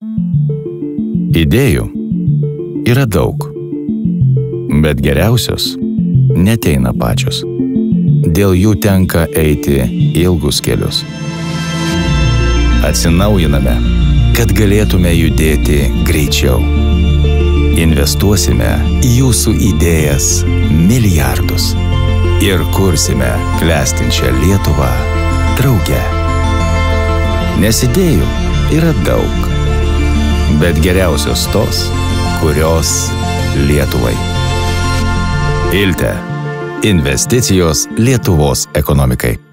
Idėjų yra daug, bet geriausios neteina pačios. Dėl jų tenka eiti ilgus kelius. Atsinaujiname, kad galėtume judėti greičiau. Investuosime į jūsų idėjas milijardus ir kursime klestinčią Lietuvą drauge. Nes idėjų yra daug, bet geriausios tos, kurios Lietuvai. Ilte. Investicijos Lietuvos ekonomikai.